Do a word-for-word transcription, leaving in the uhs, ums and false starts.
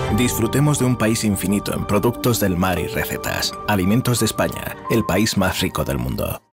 Disfrutemos de un país infinito en productos del mar y recetas. Alimentos de España, el país más rico del mundo.